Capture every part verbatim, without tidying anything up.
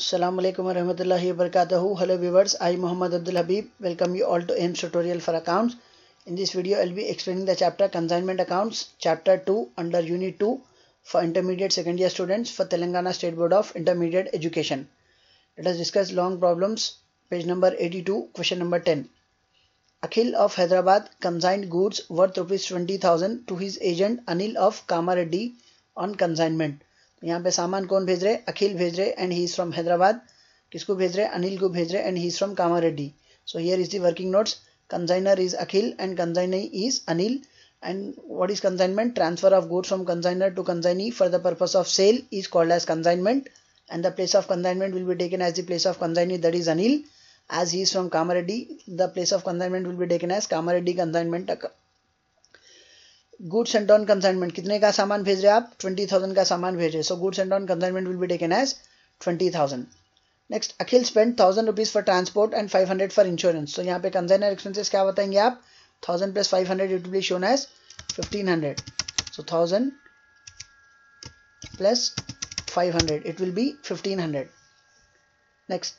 Assalamu alaikum warahmatullahi wabarakatuh. Hello viewers, I Muhammad Abdul Habib welcome you all to A I M S tutorial for accounts. In this video I will be explaining the chapter Consignment Accounts, chapter two under unit two for intermediate second year students for Telangana State Board of Intermediate Education. Let us discuss long problems. Page number eighty-two, question number ten. Akhil of Hyderabad consigned goods worth rupees twenty thousand to his agent Anil of Kamareddy on consignment. यहाँ पे सामान कौन भेज रहे? अखिल भेज रहे and he is from Hyderabad. किसको भेज रहे? अनिल को भेज रहे and he is from Kamareddy. So here is the working notes. Consignor is Akhil and consignee is Anil. And what is consignment? Transfer of goods from consignor to consignee for the purpose of sale is called as consignment and the place of consignment will be taken as the place of consignee, that is Anil. As he is from Kamareddy, the place of consignment will be taken as Kamareddy consignment. Goods sent on consignment, कितने का सामान भेज रहे हैं आप? Twenty thousand का सामान भेज रहे हैं. So goods sent on consignment will be taken as twenty thousand. Next, Akhil spend thousand rupees for transport and five hundred for insurance. तो यहाँ पे कंसाइनर एक्सपेंसेस क्या बताएंगे आप? Thousand plus five hundred it will be shown as fifteen hundred. So thousand plus five hundred it will be fifteen hundred. Next,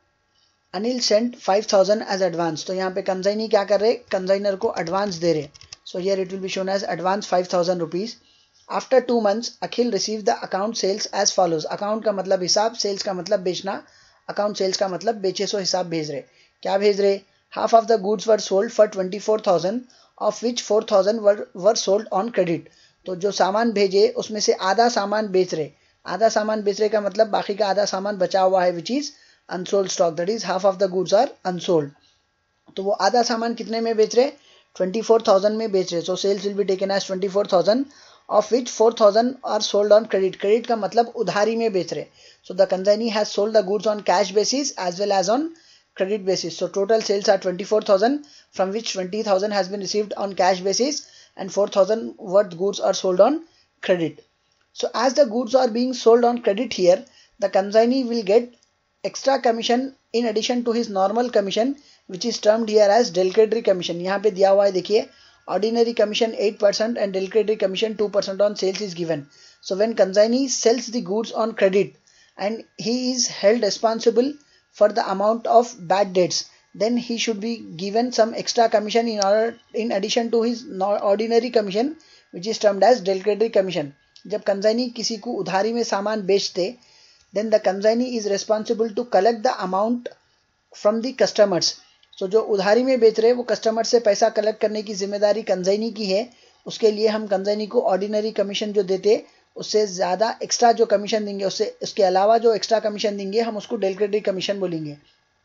Anil sent five thousand as advance. तो यहाँ पे consignee क्या कर रहे? कंसाइनर को एडवांस दे रहे. So here it will be shown as advance five thousand rupees. After two months, Akhil received the account sales as follows. Account का मतलब हिसाब, sales का मतलब बेचना. Account sales का मतलब बेचे सो हिसाब भेज रहे. क्या भेज रहे? Half of the goods were sold for twenty-four thousand, of which four thousand were were sold on credit. तो जो सामान भेजे उसमें से आधा सामान बेच रहे. आधा सामान बेच रहे का मतलब बाकी का आधा सामान बचा हुआ है, which is unsold stock. That is half of the goods are unsold. तो वो आधा सामान कितने में बेच रहे? twenty-four thousand में बेच रहे. So sales will be taken as twenty-four thousand, of which four thousand are sold on credit. Credit का मतलब उधारी में बेच रहे. So the consignee has sold the goods on cash basis as well as on credit basis. So total sales are twenty-four thousand, from which twenty thousand has been received on cash basis and four thousand worth goods are sold on credit. So as the goods are being sold on credit here, the consignee will get extra commission in addition to his normal commission, which is termed here as delcatory commission. यहाँ पे दिया हुआ है देखिए, ordinary commission eight percent and delcatory commission two percent on sales is given. So when consignee sells the goods on credit and he is held responsible for the amount of bad debts, then he should be given some extra commission in order in addition to his ordinary commission, which is termed as delcatory commission. जब consignee किसी को उधारी में सामान बेचते, then the consignee is responsible to collect the amount from the customers. So जो उधारी में बेच रहे हैं वो कस्टमर से पैसा कलेक्ट करने की जिम्मेदारी कंसाइनी की है. उसके लिए हम कंसाइनी को ऑर्डिनरी कमीशन जो देते उससे ज़्यादा एक्स्ट्रा जो कमीशन देंगे, उससे उसके अलावा जो एक्स्ट्रा कमीशन देंगे हम उसको डेलक्रेटरी कमीशन बोलेंगे.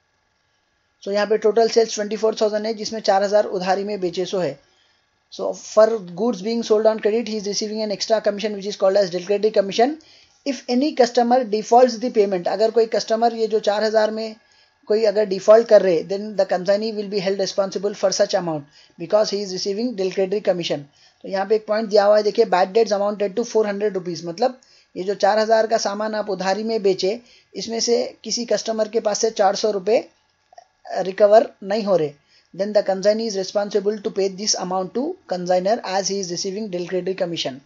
सो so यहाँ पे टोटल सेल्स twenty-four thousand है, जिसमें चार हज़ार उधारी में बेचे सो है. So for goods being sold on credit he is receiving an extra commission which is called as del credere commission. If any customer defaults the payment, अगर कोई कस्टमर ये जो चार हज़ार में कोई अगर डिफॉल्ट कर रहे, then the consignee will be held responsible for such amount because he is receiving del credere commission. तो यहाँ पे एक पॉइंट दिया हुआ है देखिए, bad debts amounted to four hundred rupees. मतलब ये जो चार हजार का सामान आप उधारी में बेचे, इसमें से किसी कस्टमर के पास से चार सौ रुपये रिकवर नहीं हो रहे, then the consignee is responsible to pay this amount to consignor as he is receiving del credere commission.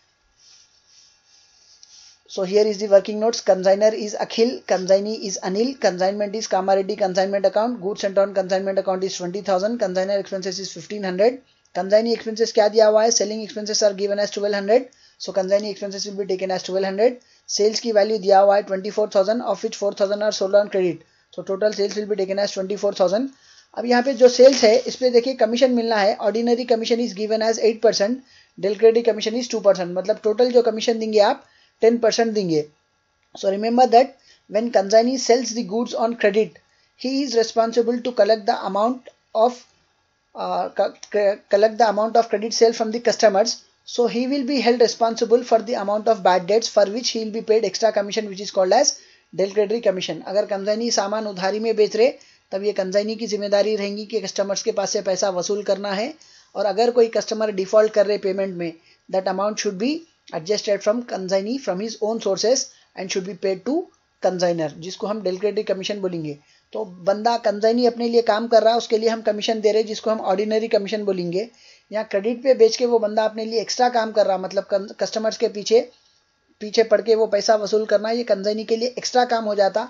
So here is the working notes. Consigner is Akhil, consignee is Anil, consignment is Kamareddy consignment account, goods sent on consignment account is twenty thousand, consigner expenses is fifteen hundred, consignee expenses क्या दिया हुआ है? Selling expenses are given as twelve hundred, so consignee expenses will be taken as twelve hundred. Sales की value दिया हुआ है twenty-four thousand, of which four thousand are sold on credit, so total sales will be taken as twenty-four thousand. अब यहाँ पे जो sales है इस पे देखिए कमीशन मिलना है. Ordinary commission is given as eight percent, delcatory commission is two percent. मतलब टोटल जो कमीशन देंगे आप ten percent देंगे. So remember that when consignee sells the goods on credit, he is responsible to collect the amount of uh, collect the amount of credit sale from the customers. So he will be held responsible for the amount of bad debts for which he will be paid extra commission, which is called as delcatory commission. अगर consignee सामान उधारी में बेच रहे तब ये consignee की जिम्मेदारी रहेगी कि कस्टमर्स के पास से पैसा वसूल करना है, और अगर कोई कस्टमर डिफॉल्ट कर रहे पेमेंट में, that amount should be adjusted from consignee from his own sources and should be paid to consigner, जिसको हम डेलक्रेटरी कमीशन बोलेंगे. तो बंदा कंसाइनी अपने लिए काम कर रहा है, उसके लिए हम कमीशन दे रहे हैं जिसको हम ऑर्डिनरी कमीशन बोलेंगे. यहाँ क्रेडिट पे बेच के वो बंदा अपने लिए एक्स्ट्रा काम कर रहा, मतलब कस्टमर्स के पीछे पीछे पड़ के वो पैसा वसूल करना, ये कंसाइनी के लिए एक्स्ट्रा काम हो जाता.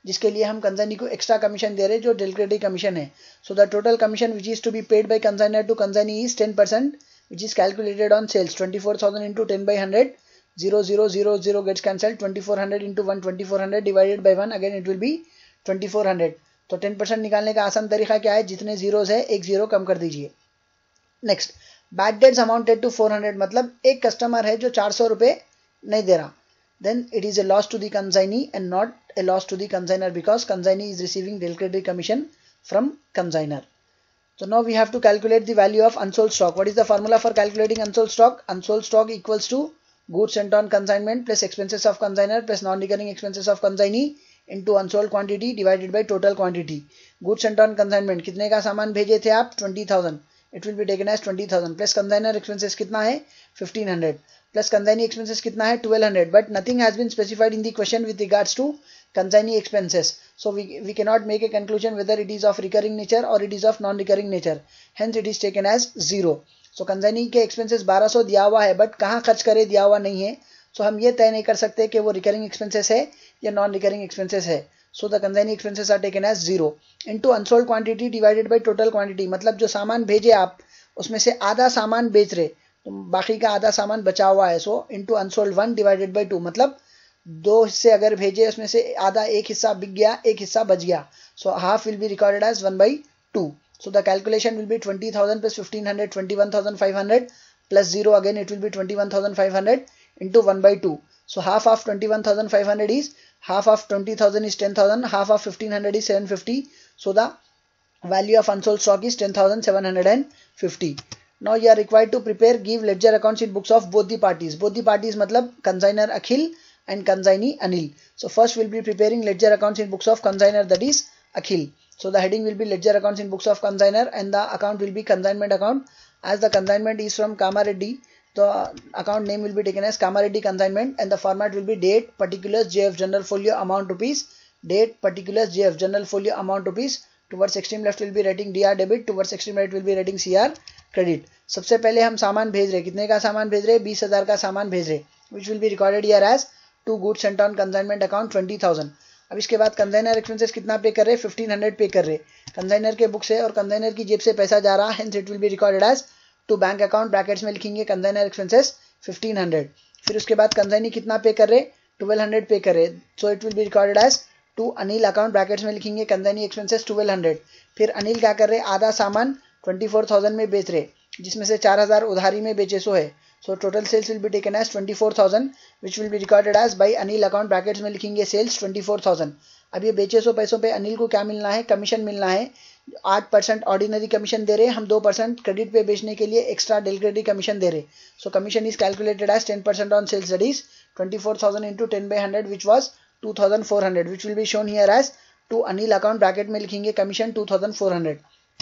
जिसके लिए हम कंसाइनी को एक्स्ट्रा कमीशन दे रहे हैं जो डेलिकेटरी कमीशन है. So the total commission which is to be paid by consignor to consignee is ten percent which is calculated on sales. twenty-four thousand into ten by one hundred, zero zero zero zero gets cancelled. twenty-four hundred into one, twenty-four hundred divided by one, again it will be twenty-four hundred. तो ten percent निकालने का आसान तरीका क्या है, जितने zeros है एक जीरो कम कर दीजिए. Next, bad debts amounted to four hundred, मतलब एक कस्टमर है जो चार सौ रुपए नहीं दे रहा, then it is a loss to the consignee and not a loss to the consignor because consignee is receiving delicatory commission from consignor. So now we have to calculate the value of unsold stock. What is the formula for calculating unsold stock? Unsold stock equals to goods sent on consignment plus expenses of consignor plus non-recurring expenses of consignee into unsold quantity divided by total quantity. Goods sent on consignment, कितने का सामान भेजे थे आप? twenty thousand. It will be taken as twenty thousand plus consignor expenses कितना है? fifteen hundred plus consignee expenses कितना है? twelve hundred. But nothing has been specified in the question with regards to consignee expenses. So we, we cannot make a conclusion whether it is of recurring nature or it is of non-recurring nature. Hence it is taken as zero. So consignee के expenses बारह सौ दिया हुआ है, but कहाँ खर्च करे दिया हुआ नहीं है. So हम ये तय नहीं कर सकते कि वो recurring expenses है या non-recurring expenses है. So the consignee expenses are taken as zero. Into unsold quantity divided by total quantity, मतलब जो सामान भेजे आप उसमें से आधा सामान बेच रहे तो बाकी का आधा सामान बचा हुआ है. So into unsold one divided by two, मतलब दो हिस्से अगर भेजे उसमें से आधा एक हिस्सा बिक गया, एक हिस्सा बच गया. So half will be recorded as one by two. So the calculation will be twenty thousand plus fifteen hundred, twenty-one thousand five hundred plus zero, again it will be twenty-one thousand five hundred into one by two. So half of twenty-one thousand five hundred is, half of twenty thousand is ten thousand, half of fifteen hundred is seven hundred fifty. So the value of unsold stock is ten thousand seven hundred fifty. Now you are required to prepare, give ledger accounts in books of both the parties. Both the parties मतलब consignor Akhil and consignee Anil. So first we'll be preparing ledger accounts in books of consignor, that is Akhil. So the heading will be ledger accounts in books of consignor and the account will be consignment account. As the consignment is from Kamareddy, the account name will be taken as Kamareddy consignment and the format will be date, particulars, J F general folio amount rupees, date, particulars, J F general folio amount rupees. Towards extreme left will be writing D R debit, towards extreme right will be writing C R credit. सबसे पहले हम सामान भेज रहे, कितने का सामान भेज रहे? बीस हजार का सामान भेज रहे, which will be recorded here as to goods sent on consignment account twenty thousand. अब इसके बाद कंसाइनर एक्सपेंसेस कितना पे कर रहे? फिफ्टीन हंड्रेड पे कर रहे. कंसाइनर के बुक से और कंसाइनर की जेब से पैसा जा रहा, hence it will be recorded as to bank account, brackets में लिखेंगे कंसाइनर एक्सपेंसेस फिफ्टीन हंड्रेड. फिर उसके बाद कंसाइनी कितना पे कर रहे? ट्वेल्व हंड्रेड पे कर रहे, so it will be recorded as to Anil account, brackets में लिखेंगे कंसाइनी एक्सपेंसेस ट्वेल्व हंड्रेड. फिर अनिल क्या कर रहे? आधा सामान ट्वेंटी फोर थाउजेंड में बेच रहे, जिसमें से चार हजार उधारी में बेचे सो है. So total sales will be taken as twenty-four thousand, which will be recorded as by Anil account, brackets में लिखेंगे sales twenty-four thousand. अब ये बेचे सौ पैसों पे अनिल को क्या मिलना है? कमीशन मिलना है. आठ परसेंट ऑर्डिनरी कमीशन दे रहे, हम दो परसेंट क्रेडिट पे बेचने के लिए एक्स्ट्रा डेलिकेटरी कमीशन दे रहे. So commission is calculated as ten percent on sales, that is twenty-four thousand into ten by one hundred, which was two thousand four hundred, which will be shown here as to Anil account, bracket में लिखेंगे commission two thousand four hundred.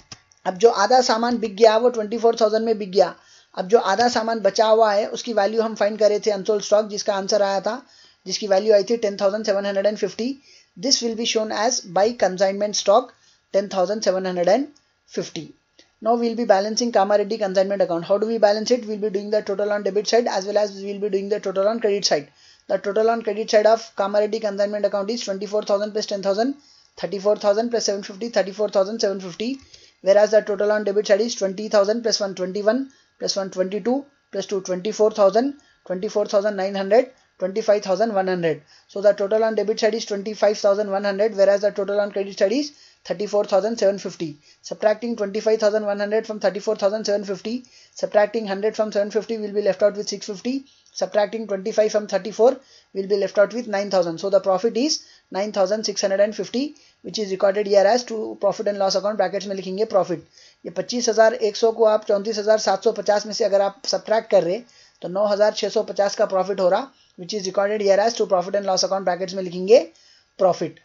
अब जो आधा सामान बिक गया वो twenty-four thousand में बिक गया. अब जो आधा सामान बचा हुआ है उसकी वैल्यू हम फाइंड कर रहे थे अनसोल्ड स्टॉक, जिसका आंसर आया था, जिसकी वैल्यू आई थी ten thousand seven hundred fifty. This will be shown as by consignment stock ten thousand seven hundred fifty. Now we will be balancing Kamareddy consignment account. How do we balance it? We will be doing the total on debit side as well as we will be doing the total on credit side. The total on credit side of Kamareddy consignment account is twenty-four thousand plus ten thousand, thirty-four thousand plus seven hundred fifty, thirty-four thousand seven hundred fifty. Whereas the total on debit side is twenty thousand plus one hundred twenty-one plus one hundred twenty-two plus two, twenty-four thousand, twenty-four thousand nine hundred, twenty-five thousand one hundred. So the total on debit side is twenty-five thousand one hundred, whereas the total on credit side is thirty-four thousand seven hundred fifty. Subtracting twenty-five thousand one hundred from thirty-four thousand seven hundred fifty, subtracting one hundred from seven hundred fifty will be left out with six hundred fifty. Subtracting twenty-five from thirty-four will be left out with nine thousand. So the profit is nine thousand six hundred fifty, which is recorded here as to profit and loss account, brackets में लिखेंगे profit. ये पच्चीस हजार एक सौ को आप चौंतीस हजार सात सौ पचास में से अगर आप सब्ट्रैक्ट कर रहे तो नौ हजार छह सौ पचास का प्रॉफिट हो रहा, which is recorded here as to profit and loss account, brackets में लिखेंगे profit.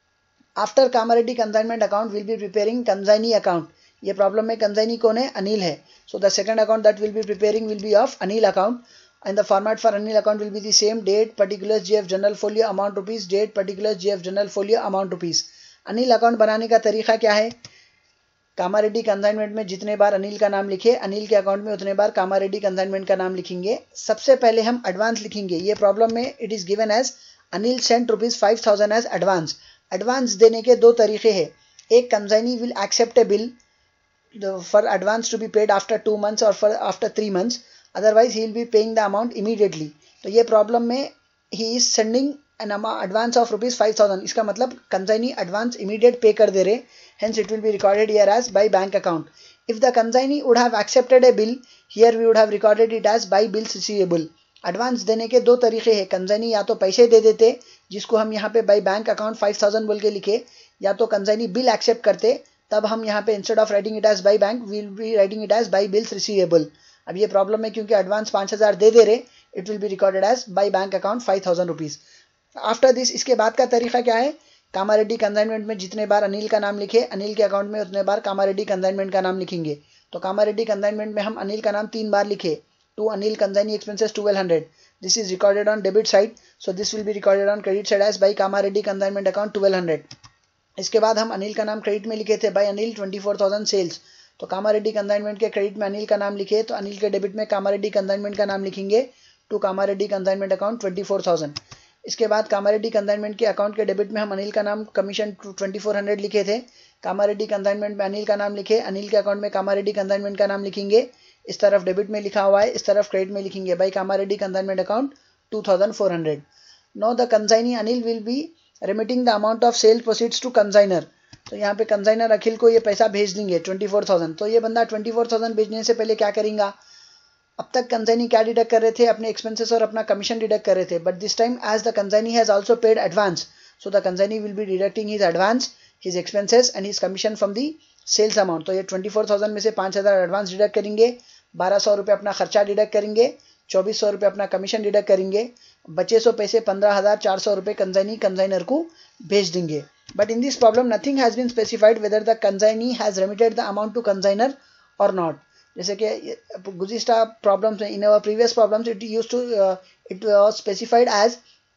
After Kamareddy consignment account will be preparing consignee account. ये प्रॉब्लम में consignee कौन है? अनिल है. So the second account that will be preparing will be of Anil account, and the format for Anil account will be the same: date, particulars, J F general folio amount rupees, date, particulars, J F general folio amount rupees. Anil account बनाने का तरीका क्या है? Kamareddy consignment में जितने बार अनिल का नाम लिखे, अनिल के अकाउंट में उतने बार कामारेड्डी कंसाइनमेंट का नाम लिखेंगे. सबसे पहले हम एडवांस लिखेंगे. ये प्रॉब्लम में it is given as Anil sent rupees five thousand as advance. Advance देने के दो तरीके हैं. एक consignee will accept a bill for advance to be paid after two months और for after three months, otherwise he will be paying the amount immediately. तो ये problem में he is sending an advance of rupees five thousand. इसका मतलब consignee advance immediate पे कर दे रहे, hence it will be recorded here as by bank account. If the consignee would have accepted a bill, here we would have recorded it as by bills receivable. Advance देने के दो तरीके हैं. Consignee या तो पैसे दे देते जिसको हम यहाँ पे by bank account five thousand बोल के लिखे, या तो कंसाइनी बिल एक्सेप्ट करते, तब हम यहाँ पे instead of writing it as by bank we will be writing it as by bills receivable. अब ये प्रॉब्लम है क्योंकि एडवांस पाँच हज़ार दे दे रहे, it will be recorded as by bank account five thousand rupees. After this इसके बाद का तरीका क्या है, कामारेड्डी कंसाइनमेंट में जितने बार अनिल का नाम लिखे, अनिल के अकाउंट में उतने बार कामारेड्डी कंसाइनमेंट का नाम लिखेंगे. तो कामारेड्डी कंसाइनमेंट में हम अनिल का नाम तीन बार लिखे, to Anil consignee expenses twelve hundred. This is recorded on debit side, so this will be recorded on credit side as by Kamareddy consignment account twelve hundred. इसके बाद हम अनिल का नाम क्रेडिट में लिखे थे by Anil twenty four thousand sales. तो Kamareddy consignment के क्रेडिट में अनिल का नाम लिखे, तो अनिल के डेबिट में कामारेड्डी कंसाइनमेंट का नाम लिखेंगे, to Kamareddy consignment account twenty four thousand. इसके बाद कामारेड्डी कंसाइनमेंट के अकाउंट के डेबिट में हम अनिल का नाम कमीशन ट्वेंटी फोर हंड्रेड लिखे थे. कामारेड्डी कंसाइनमेंट में अनिल का नाम लिखे, अनिल के अकाउंट में कामारेड्डी कंसाइनमेंट का नाम लिखेंगे. इस तरफ डेबिट में लिखा हुआ है, इस तरफ क्रेडिट में लिखेंगे by Kamareddy consignment account two thousand four hundred. Now the consignee Anil will be remitting the amount of sale proceeds to consignor. तो यहाँ पे कंसाइनर अखिल को ये पैसा भेज देंगे ट्वेंटी फोर थाउजेंड. तो ये बंदा ट्वेंटी फोर थाउजेंड भेजने से पहले क्या करेगा, अब तक कंसाइनी क्या डिडक्ट कर रहे थे, अपने एक्सपेंसेस और अपना कमीशन डिडक्ट कर रहे थे. But this time as the consignee has also paid advance, so the consignee will be deducting his advance, his expenses and his commission from the sales amount. तो ये ट्वेंटी फोर थाउजेंड में से पाँच हज़ार advance deduct करेंगे, बारह सौ रुपये अपना खर्चा डिडक्ट करेंगे, चौबीस सौ रुपये अपना कमीशन डिडक्ट करेंगे, बचे सौ पैसे पंद्रह हज़ार चार सौ रुपये कंसाइनी कंसाइनर को भेज देंगे. But in this problem nothing has been specified whether the consignee has remitted the amount to consignor और नॉट. जैसे कि गुज़िश्ता प्रॉब्लम्स में, in our previous problems it used to it was specified as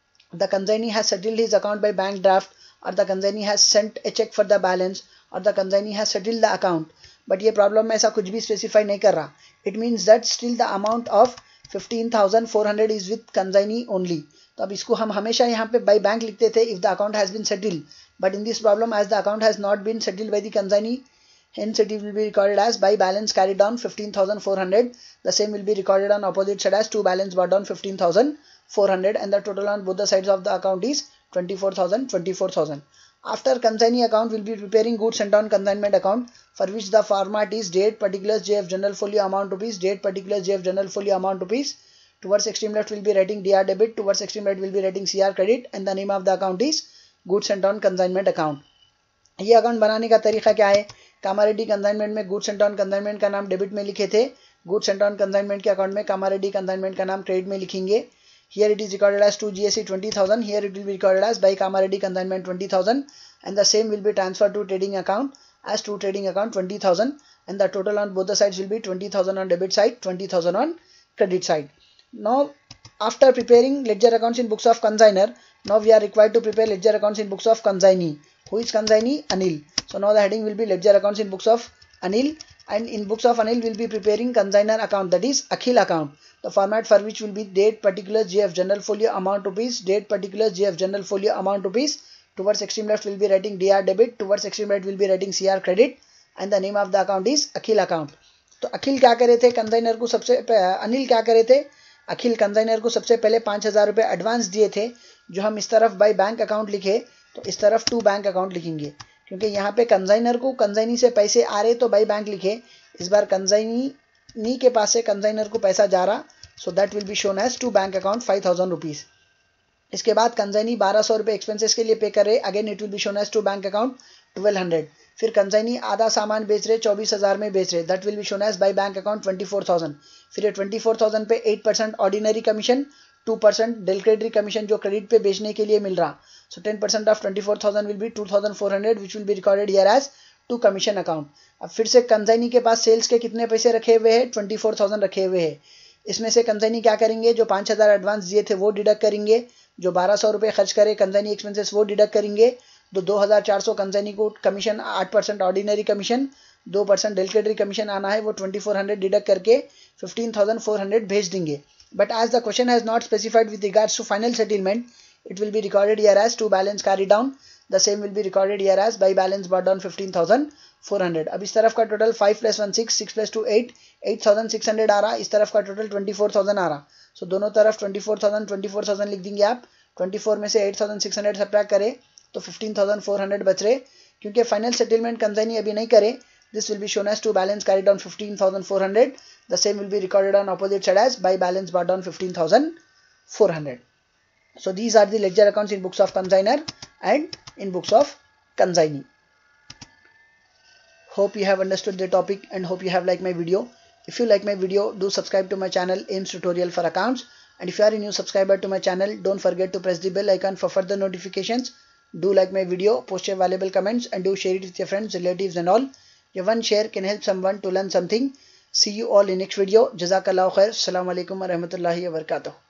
the consignee has settled his account by bank draft, और the consignee has sent a cheque for the balance, और the consignee has settled the account. But ये problem में ऐसा कुछ भी specify नहीं कर रहा. It means that still the amount of fifteen thousand four hundred is with consignee only. तो अब इसको हम हमेशा यहाँ पे बाय बैंक लिखते थे if the account has been settled. But in this problem as the account has not been settled by the consignee, hence it will be recorded as by balance carried down fifteen thousand four hundred. The same will be recorded on opposite side as to balance brought down fifteen thousand four hundred, and the total on both the sides of the account is twenty-four thousand twenty-four thousand. After consignee account will be preparing goods sent on consignment account, for which the format is date particulars J F general folio amount rupees, date particulars J F general folio amount rupees. Towards extreme left will be writing D R debit, towards extreme right will be writing C R credit, and the name of the account is goods sent on consignment account. ये account बनाने का तरीका क्या है, Kamareddy consignment में goods sent on consignment का नाम debit में लिखे थे, गुड्स सेंट ऑन कंसाइनमेंट के अकाउंट में कामारेड्डी कंसाइनमेंट का नाम क्रेडिट में लिखेंगे. Here it is recorded as to GSC twenty thousand, here it will be recorded as by Kamareddy consignment twenty thousand, and the same will be transfer to trading account as to trading account twenty thousand, and the total on both the sides will be twenty thousand on debit side, twenty thousand on credit side. Now after preparing ledger accounts in books of consignor, now we are required to prepare ledger accounts in books of consignee. Who is consignee? Anil. So now the heading will be ledger accounts in books of Anil, and in books of Anil will be preparing consignor account, that is Akhil account. The format for which will be date particulars J F general folio amount rupees, date particulars J F general folio amount rupees. Towards extreme left will be writing D R debit, towards extreme right will be writing C R credit, and the name of the account is Akhil account. तो अखिल क्या करे थे, consignor को सबसे अनिल क्या करे थे, अखिल consignor को सबसे पहले पाँच हज़ार रुपये एडवांस दिए थे, जो हम इस तरफ बाय बैंक अकाउंट लिखे, तो इस तरफ टू बैंक अकाउंट लिखेंगे, क्योंकि यहाँ पे कंसाइनर को कंसाइनी से पैसे आ रहे तो बाय बैंक लिखे. इस बार कंसाइनी नी के पास से कंसाइनर को पैसा जा रहा, so that will be shown as to bank account five thousand rupees. इसके बाद कंसाइनी बारह सौ रुपये एक्सपेंसेस के लिए पे कर रहे, again it will be shown as to bank account twelve hundred. फिर कंसाइनी आधा सामान बेच रहे, चौबीस हज़ार में बेच रहे, that will be shown as by bank account twenty four thousand. फिर ये ट्वेंटी फोर थाउजेंड पे eight percent ordinary commission, two percent del credere commission जो क्रेडिट पे बेचने के लिए मिल रहा, so ten percent of twenty four thousand will be two thousand four hundred, which will be recorded here as to commission account. अब फिर से कंसाइनी के पास सेल्स के कितने पैसे रखे हुए हैं, ट्वेंटी फोर थाउजेंड रखे हुए हैं. इसमें से कंसाइनी क्या करेंगे, जो पाँच हज़ार एडवांस दिए थे वो डिडक्ट करेंगे, जो बारह सौ रुपये खर्च करे कंसाइनी एक्सपेंसेस वो डिडक्ट करेंगे, तो दो हज़ार चार सौ कंसाइनी को कमीशन, आठ परसेंट ऑर्डिनरी कमीशन, दो परसेंट डेलक्रेडरी कमीशन आना है, वो ट्वेंटी फोर हंड्रेड डिडक्ट करके फिफ्टीन थाउजेंड फोर हंड्रेड भेज देंगे. But as the question has not specified with regards to final settlement, it will be recorded here as to balance carried down. the same will be recorded here as by balance brought down fifteen thousand four hundred. अब इस तरफ का total five plus one six, six plus two eight, eight thousand six hundred आ रहा, इस तरफ का total twenty-four thousand आ रहा. So दोनों तरफ twenty-four thousand, twenty-four thousand लिख देंगे आप. twenty-four में से eight thousand six hundred subtract करें तो fifteen thousand four hundred बच रहे. क्योंकि फाइनल सेटलमेंट कंसाइनी अभी नहीं करे, this will be shown as to balance carried on fifteen thousand four hundred. The same will be recorded on opposite side as by balance brought down fifteen thousand four hundred. So these are the ledger accounts in books of consignor and in books of consignee. Hope you have understood the topic and hope you have liked my video. If you like my video, do subscribe to my channel Ames Tutorial for Accounts. And if you are a new subscriber to my channel, don't forget to press the bell icon for further notifications. Do like my video, post your valuable comments and do share it with your friends, relatives and all. Your one share can help someone to learn something. See you all in next video. Jazakallahu khair. Assalamu alaikum wa rahmatullahi wa barakatuh.